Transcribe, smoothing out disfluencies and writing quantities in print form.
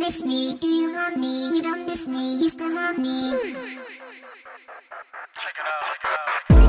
miss me? Do you love me? You don't miss me, you still love me. Check it out, check it out.